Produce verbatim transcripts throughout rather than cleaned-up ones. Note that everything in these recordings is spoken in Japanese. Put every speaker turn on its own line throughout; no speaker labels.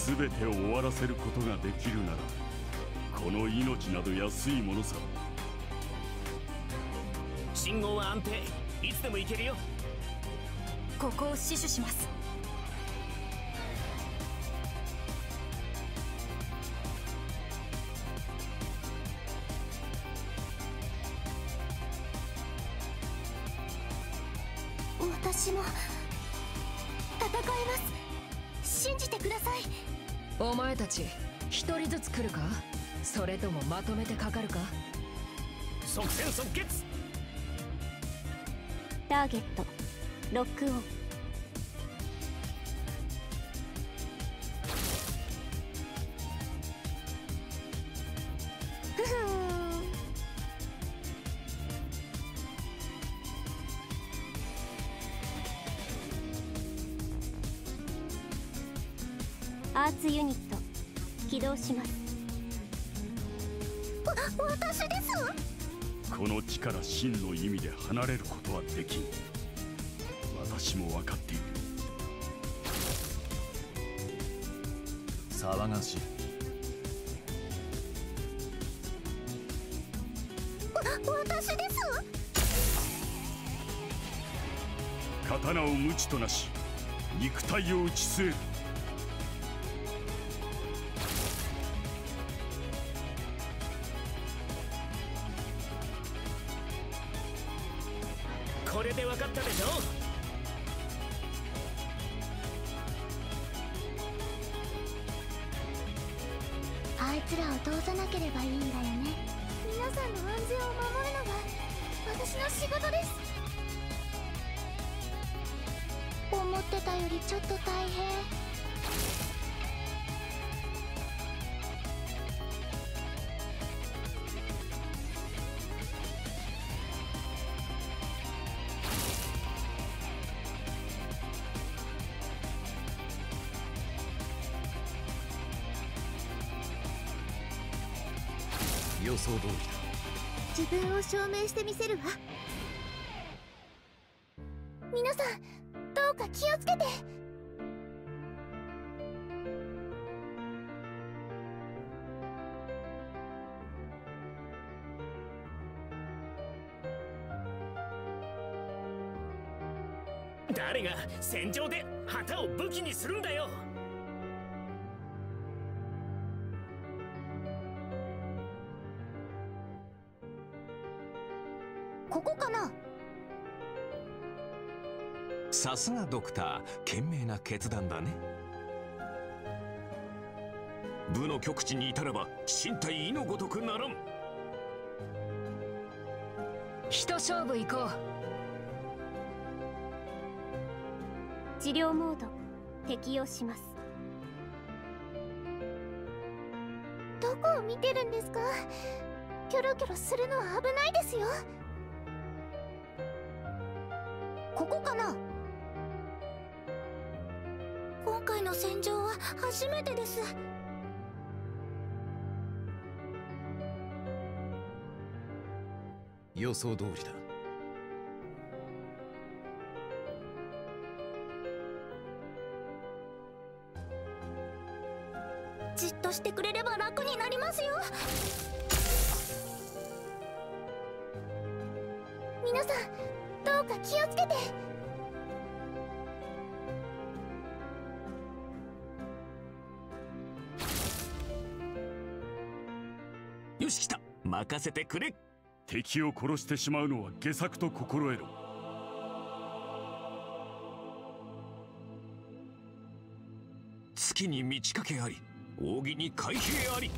全てを終わらせることができるなら、この命など安いものさ。
信号は安定、いつでも行けるよ。
ここを死守します。
私も戦えます。信じてください。
お前たち一人ずつ来るか、それともまとめてかかるか。
即戦即決。
ターゲットロックオン。ふふん。アーツユニット起動します。わ、私です。
この地から真の意味で離れることはできん。私も分かっている。
騒がしい。
わ、私です。
刀を無知となし、肉体を打ち据える。
これで分かったでしょ。
あいつらを通さなければいいんだよね。皆さんの安全を守るのが私の仕事です。思ってたよりちょっと大変。
予想通りだ。
自分を証明してみせるわ。皆さんどうか気をつけて。
誰が戦場で旗を武器にするんだよ。
ここかな。
さすがドクター、賢明な決断だね。部の極地にいたらば身体意のごとくならん。
一勝負行こう。
治療モード適用します。どこを見てるんですか。キョロキョロするのは危ないですよ。ここかな。今回の戦場は初めてです。
予想通りだ。
じっとしてくれれば楽になりますよ。皆さんどうか気をつけて。
よし来た、任せてくれ。
敵を殺してしまうのは下策と心得ろ。
月に満ち欠けあり、扇に海兵あり。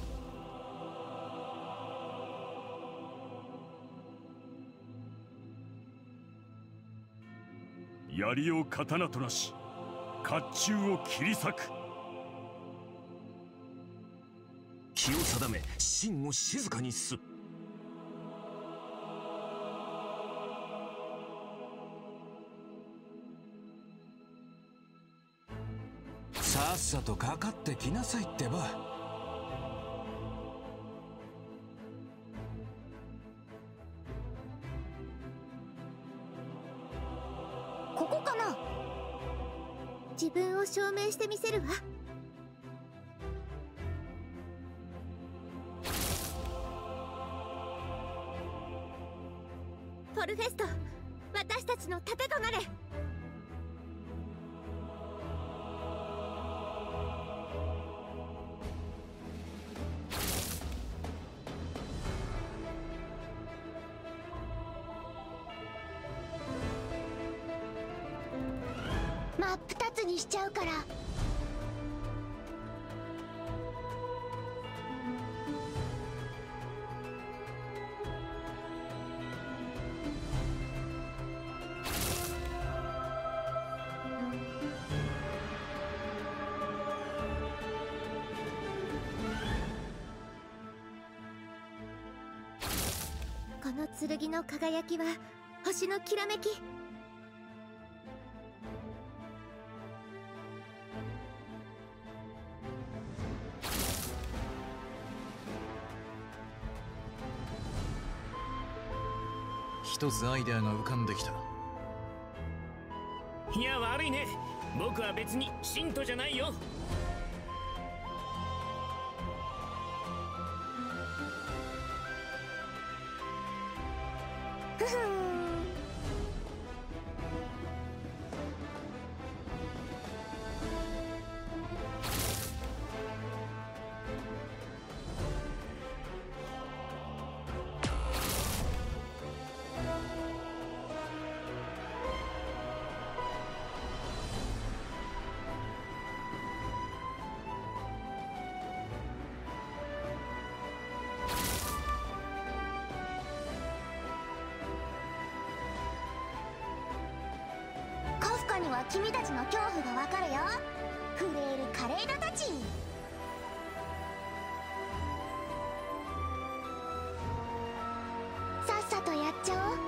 槍を刀となし、甲冑を切り裂く。
気を定め、心を静かにす。さっさとかかってきなさいってば。
ここかな。自分を証明してみせるわ。 フォルフェスト、私たちの盾となれ。真っ二つにしちゃうから。この剣の輝きは星のきらめき。
一つアイデアが浮かんできた。
いや悪いね、僕は別に信徒じゃないよ。
ふふん。カフカには君たちの恐怖がわかるよ。フレールカレイドたち。さっさとやっちゃおう。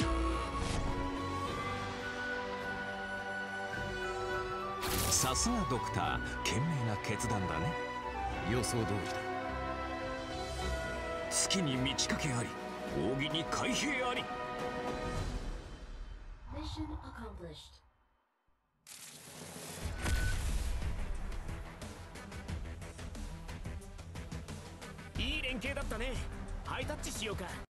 さすがドクター、賢明な決断だね。
予想通りだ。
月に満ち欠けあり、扇に開閉あり。
いい連携だったね。ハイタッチしようか。